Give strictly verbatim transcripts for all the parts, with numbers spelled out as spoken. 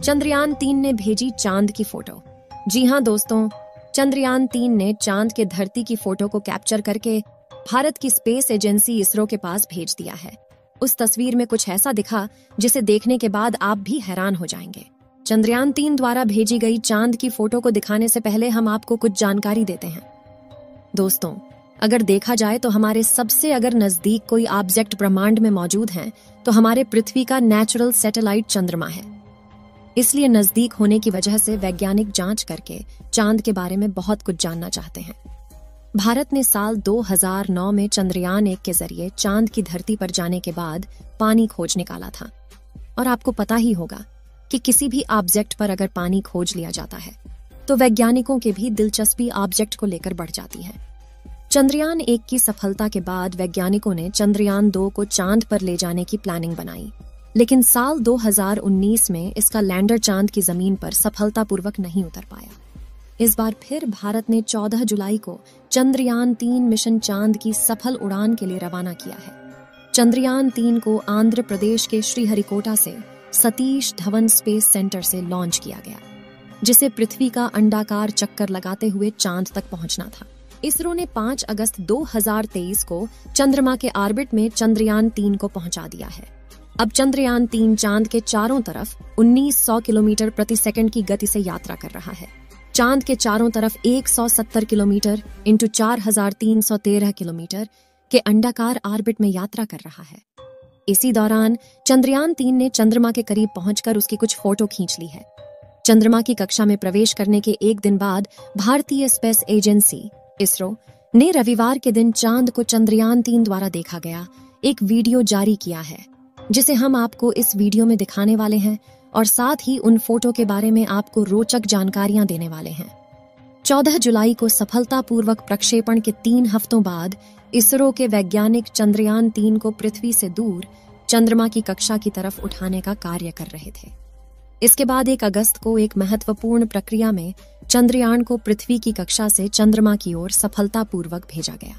चंद्रयान तीन ने भेजी चांद की फोटो। जी हाँ दोस्तों, चंद्रयान तीन ने चांद के धरती की फोटो को कैप्चर करके भारत की स्पेस एजेंसी इसरो के पास भेज दिया है। उस तस्वीर में कुछ ऐसा दिखा जिसे देखने के बाद आप भी हैरान हो जाएंगे। चंद्रयान तीन द्वारा भेजी गई चांद की फोटो को दिखाने से पहले हम आपको कुछ जानकारी देते हैं। दोस्तों, अगर देखा जाए तो हमारे सबसे अगर नजदीक कोई ऑब्जेक्ट ब्रह्मांड में मौजूद हैं, तो हमारे पृथ्वी का नेचुरल सैटेलाइट चंद्रमा है। इसलिए नजदीक होने की वजह से वैज्ञानिक जांच करके चांद के बारे में बहुत कुछ जानना चाहते हैं। भारत ने साल दो हज़ार नौ में चंद्रयान एक के जरिए चांद की धरती पर जाने के बाद पानी खोज निकाला था। और आपको पता ही होगा कि किसी भी ऑब्जेक्ट पर अगर पानी खोज लिया जाता है तो वैज्ञानिकों की भी दिलचस्पी ऑब्जेक्ट को लेकर बढ़ जाती है। चंद्रयान एक की सफलता के बाद वैज्ञानिकों ने चंद्रयान दो को चांद पर ले जाने की प्लानिंग बनाई, लेकिन साल दो हज़ार उन्नीस में इसका लैंडर चांद की जमीन पर सफलतापूर्वक नहीं उतर पाया। इस बार फिर भारत ने चौदह जुलाई को चंद्रयान तीन मिशन चांद की सफल उड़ान के लिए रवाना किया है। चंद्रयान तीन को आंध्र प्रदेश के श्रीहरिकोटा से सतीश धवन स्पेस सेंटर से लॉन्च किया गया, जिसे पृथ्वी का अंडाकार चक्कर लगाते हुए चांद तक पहुंचना था। इसरो ने पाँच अगस्त दो हज़ार तेईस को चंद्रमा के ऑर्बिट में चंद्रयान तीन को पहुंचा दिया है। अब चंद्रयान तीन चांद के चारों तरफ उन्नीस सौ किलोमीटर प्रति सेकंड की गति से यात्रा कर रहा है। चांद के चारों तरफ एक सौ सत्तर किलोमीटर इंटू चार हजार तीन सौ तेरह किलोमीटर के अंडाकार ऑर्बिट में यात्रा कर रहा है। इसी दौरान चंद्रयान तीन ने चंद्रमा के करीब पहुंचकर उसकी कुछ फोटो खींच ली है। चंद्रमा की कक्षा में प्रवेश करने के एक दिन बाद भारतीय स्पेस एजेंसी इसरो ने रविवार के दिन चांद को चंद्रयान तीन द्वारा देखा गया एक वीडियो जारी किया है, जिसे हम आपको इस वीडियो में दिखाने वाले हैं और साथ ही उन फोटो के बारे में आपको रोचक जानकारियां देने वाले हैं। चौदह जुलाई को सफलतापूर्वक प्रक्षेपण के तीन हफ्तों बाद इसरो के वैज्ञानिक चंद्रयान तीन को पृथ्वी से दूर चंद्रमा की कक्षा की तरफ उठाने का कार्य कर रहे थे। इसके बाद एक अगस्त को एक महत्वपूर्ण प्रक्रिया में चंद्रयान को पृथ्वी की कक्षा से चंद्रमा की ओर सफलतापूर्वक भेजा गया।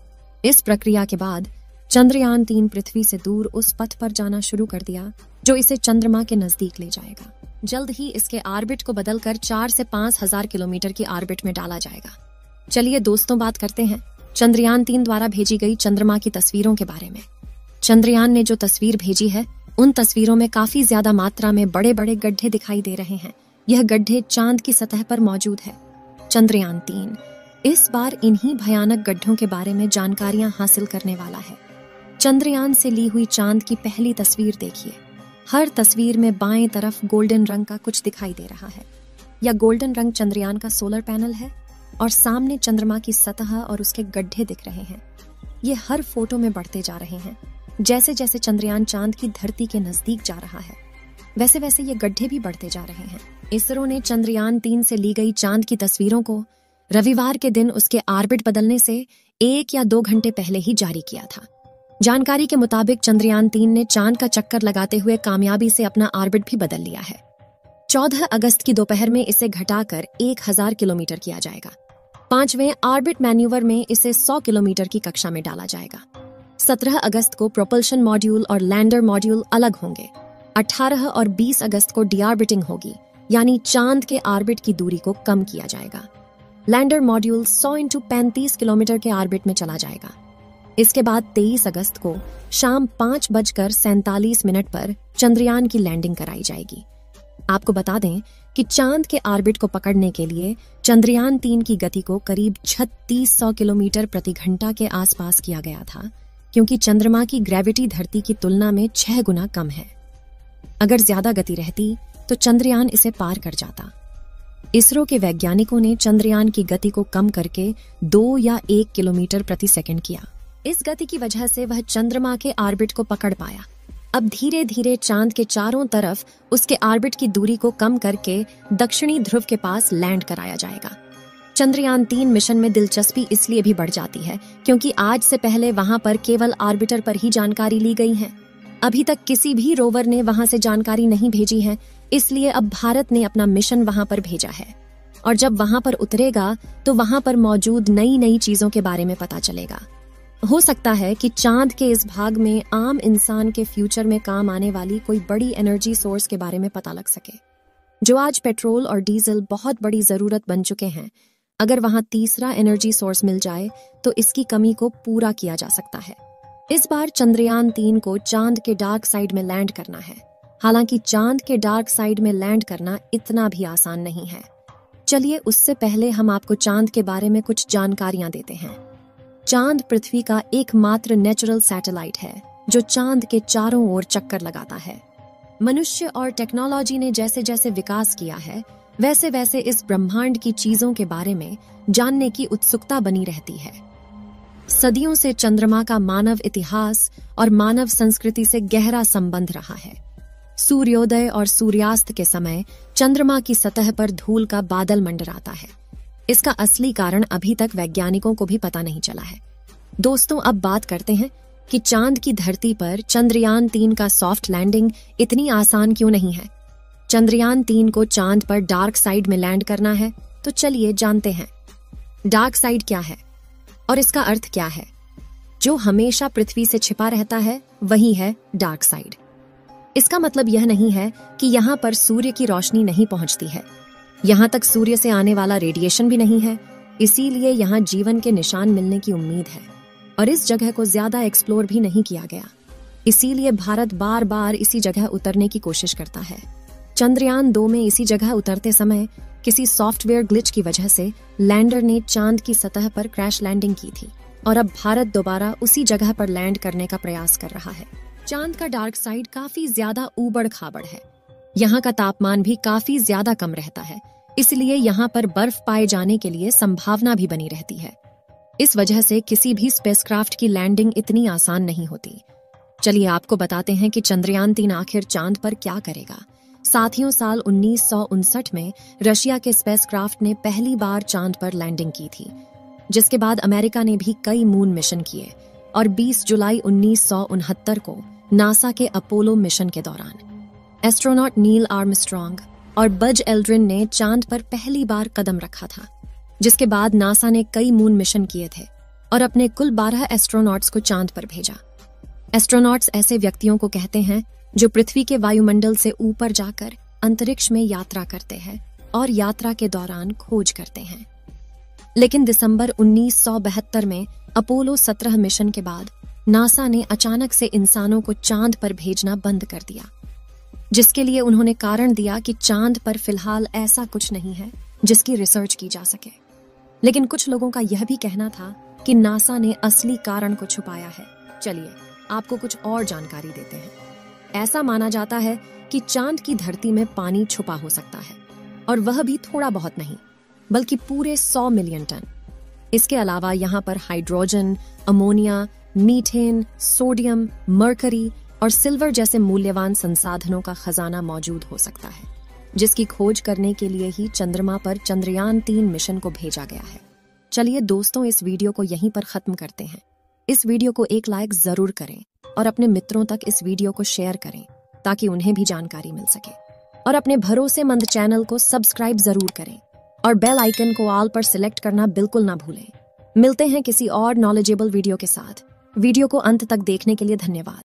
इस प्रक्रिया के बाद चंद्रयान तीन पृथ्वी से दूर उस पथ पर जाना शुरू कर दिया जो इसे चंद्रमा के नजदीक ले जाएगा। जल्द ही इसके ऑर्बिट को बदलकर चार से पांच हजार किलोमीटर की ऑर्बिट में डाला जाएगा। चलिए दोस्तों, बात करते हैं चंद्रयान तीन द्वारा भेजी गई चंद्रमा की तस्वीरों के बारे में। चंद्रयान ने जो तस्वीर भेजी है, उन तस्वीरों में काफी ज्यादा मात्रा में बड़े बड़े गड्ढे दिखाई दे रहे हैं। यह गड्ढे चांद की सतह पर मौजूद है। चंद्रयान तीन इस बार इन्हीं भयानक गड्ढों के बारे में जानकारियां हासिल करने वाला है। चंद्रयान से ली हुई चांद की पहली तस्वीर देखिए। हर तस्वीर में बाएं तरफ गोल्डन रंग का कुछ दिखाई दे रहा है। यह गोल्डन रंग चंद्रयान का सोलर पैनल है और सामने चंद्रमा की सतह और उसके गड्ढे दिख रहे हैं। ये हर फोटो में बढ़ते जा रहे हैं। जैसे जैसे चंद्रयान चांद की धरती के नजदीक जा रहा है, वैसे वैसे ये गड्ढे भी बढ़ते जा रहे हैं। इसरो ने चंद्रयान तीन से ली गई चांद की तस्वीरों को रविवार के दिन उसके ऑर्बिट बदलने से एक या दो घंटे पहले ही जारी किया था। जानकारी के मुताबिक चंद्रयान तीन ने चांद का चक्कर लगाते हुए कामयाबी से अपना ऑर्बिट भी बदल लिया है। चौदह अगस्त की दोपहर में इसे घटाकर एक हजार किलोमीटर किया जाएगा। पांचवें ऑर्बिट मैन्यूवर में इसे सौ किलोमीटर की कक्षा में डाला जाएगा। सत्रह अगस्त को प्रोपल्शन मॉड्यूल और लैंडर मॉड्यूल अलग होंगे। अठारह और बीस अगस्त को डीऑर्बिटिंग होगी, यानी चांद के ऑर्बिट की दूरी को कम किया जाएगा। लैंडर मॉड्यूल सौ इंटू पैंतीस किलोमीटर के ऑर्बिट में चला जाएगा। इसके बाद तेईस अगस्त को शाम पांच बजकर सैंतालीस मिनट पर चंद्रयान की लैंडिंग कराई जाएगी। आपको बता दें कि चांद के ऑर्बिट को पकड़ने के लिए चंद्रयान तीन की गति को करीब छत्तीस सौ किलोमीटर प्रति घंटा के आसपास किया गया था, क्योंकि चंद्रमा की ग्रेविटी धरती की तुलना में छह गुना कम है। अगर ज्यादा गति रहती तो चंद्रयान इसे पार कर जाता। इसरो के वैज्ञानिकों ने चंद्रयान की गति को कम करके दो या एक किलोमीटर प्रति सेकंड किया। इस गति की वजह से वह चंद्रमा के ऑर्बिट को पकड़ पाया। अब धीरे धीरे चांद के चारों तरफ उसके ऑर्बिट की दूरी को कम करके दक्षिणी ध्रुव के पास लैंड कराया जाएगा। चंद्रयान तीन मिशन में दिलचस्पी इसलिए भी बढ़ जाती है क्योंकि आज से पहले वहां पर केवल ऑर्बिटर पर ही जानकारी ली गई है। अभी तक किसी भी रोवर ने वहां से जानकारी नहीं भेजी है, इसलिए अब भारत ने अपना मिशन वहां पर भेजा है। और जब वहां पर उतरेगा तो वहां पर मौजूद नई नई चीजों के बारे में पता चलेगा। हो सकता है कि चांद के इस भाग में आम इंसान के फ्यूचर में काम आने वाली कोई बड़ी एनर्जी सोर्स के बारे में पता लग सके। जो आज पेट्रोल और डीजल बहुत बड़ी जरूरत बन चुके हैं, अगर वहां तीसरा एनर्जी सोर्स मिल जाए तो इसकी कमी को पूरा किया जा सकता है। इस बार चंद्रयान तीन को चांद के डार्क साइड में लैंड करना है। हालांकि चांद के डार्क साइड में लैंड करना इतना भी आसान नहीं है। चलिए उससे पहले हम आपको चांद के बारे में कुछ जानकारियां देते हैं। चांद पृथ्वी का एकमात्र नेचुरल सैटेलाइट है जो चांद के चारों ओर चक्कर लगाता है। मनुष्य और टेक्नोलॉजी ने जैसे जैसे विकास किया है, वैसे वैसे इस ब्रह्मांड की चीजों के बारे में जानने की उत्सुकता बनी रहती है। सदियों से चंद्रमा का मानव इतिहास और मानव संस्कृति से गहरा संबंध रहा है। सूर्योदय और सूर्यास्त के समय चंद्रमा की सतह पर धूल का बादल मंडराता है। इसका असली कारण अभी तक वैज्ञानिकों को भी पता नहीं चला है। दोस्तों, अब बात करते हैं कि चांद की धरती पर चंद्रयान तीन का सॉफ्ट लैंडिंग इतनी आसान क्यों नहीं है। चंद्रयान तीन को चांद पर डार्क साइड में लैंड करना है, तो चलिए जानते हैं डार्क साइड क्या है और इसका अर्थ क्या है। जो हमेशा पृथ्वी से छिपा रहता है वही है डार्क साइड। इसका मतलब यह नहीं है कि यहाँ पर सूर्य की रोशनी नहीं पहुंचती है। यहाँ तक सूर्य से आने वाला रेडिएशन भी नहीं है, इसीलिए यहाँ जीवन के निशान मिलने की उम्मीद है। और इस जगह को ज्यादा एक्सप्लोर भी नहीं किया गया, इसीलिए भारत बार बार इसी जगह उतरने की कोशिश करता है। चंद्रयान दो में इसी जगह उतरते समय किसी सॉफ्टवेयर ग्लिच की वजह से लैंडर ने चांद की सतह पर क्रैश लैंडिंग की थी और अब भारत दोबारा उसी जगह पर लैंड करने का प्रयास कर रहा है। चांद का डार्क साइड काफी ज्यादा ऊबड़ खाबड़ है। यहाँ का तापमान भी काफी ज्यादा कम रहता है, इसलिए यहाँ पर बर्फ पाए जाने के लिए संभावना भी बनी रहती है। इस वजह से किसी भी स्पेसक्राफ्ट की लैंडिंग इतनी आसान नहीं होती। चलिए आपको बताते हैं कि चंद्रयान तीन आखिर चांद पर क्या करेगा। साथियों, साल उन्नीस सौ उनसठ में रशिया के स्पेसक्राफ्ट ने पहली बार चांद पर लैंडिंग की थी, जिसके बाद अमेरिका ने भी कई मून मिशन किए और बीस जुलाई उन्नीस सौ उनहत्तर को नासा के अपोलो मिशन के दौरान एस्ट्रोनॉट नील आर्मस्ट्रॉन्ग और बज एल्ड्रिन ने चांद पर पहली बार कदम रखा था, जिसके बाद नासा ने कई मून मिशन किए थे और अपने कुल बारह एस्ट्रोनॉट्स को चांद पर भेजा। एस्ट्रोनॉट्स ऐसे व्यक्तियों को कहते हैं जो पृथ्वी के वायुमंडल से ऊपर जाकर अंतरिक्ष में यात्रा करते हैं और यात्रा के दौरान खोज करते हैं। लेकिन दिसंबर उन्नीस सौ बहत्तर में अपोलो सत्रह मिशन के बाद नासा ने अचानक से इंसानों को चांद पर भेजना बंद कर दिया, जिसके लिए उन्होंने कारण दिया कि चांद पर फिलहाल ऐसा कुछ नहीं है जिसकी रिसर्च की जा सके। लेकिन कुछ लोगों का यह भी कहना था कि नासा ने असली कारण को छुपाया है। चलिए आपको कुछ और जानकारी देते हैं। ऐसा माना जाता है कि चांद की धरती में पानी छुपा हो सकता है, और वह भी थोड़ा बहुत नहीं बल्कि पूरे सौ मिलियन टन। इसके अलावा यहाँ पर hydrogen, ammonia, methane, sodium, mercury और सिल्वर जैसे मूल्यवान संसाधनों का खजाना मौजूद हो सकता है, जिसकी खोज करने के लिए ही चंद्रमा पर चंद्रयान तीन मिशन को भेजा गया है। चलिए दोस्तों, इस वीडियो को यहीं पर खत्म करते हैं। इस वीडियो को एक लाइक जरूर करें और अपने मित्रों तक इस वीडियो को शेयर करें ताकि उन्हें भी जानकारी मिल सके। और अपने भरोसेमंद चैनल को सब्सक्राइब जरूर करें और बेल आइकन को ऑल पर सिलेक्ट करना बिल्कुल ना भूलें। मिलते हैं किसी और नॉलेजेबल वीडियो के साथ। वीडियो को अंत तक देखने के लिए धन्यवाद।